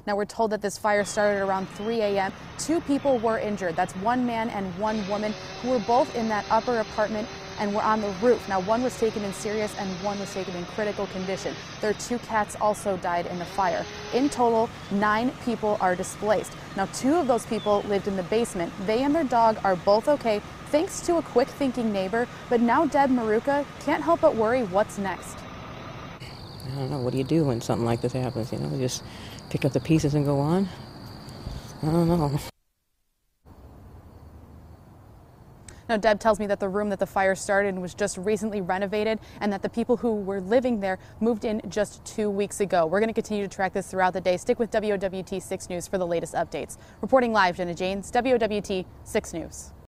Now we're told that this fire started around 3 a.m. 2 people were injured. That's 1 man and 1 woman who were both in that upper apartment and were on the roof. Now 1 was taken in serious and 1 was taken in critical condition. Their 2 cats also died in the fire. In total, 9 people are displaced. Now 2 of those people lived in the basement. They and their dog are both okay, thanks to a quick thinking neighbor. But now Deb Maruka can't help but worry what's next. I don't know, what do you do when something like this happens? You know, you just pick up the pieces and go on? I don't know. Now, Deb tells me that the room that the fire started in was just recently renovated and that the people who were living there moved in just 2 weeks ago. We're going to continue to track this throughout the day. Stick with WOWT 6 News for the latest updates. Reporting live, Jenna Janes, WOWT 6 News.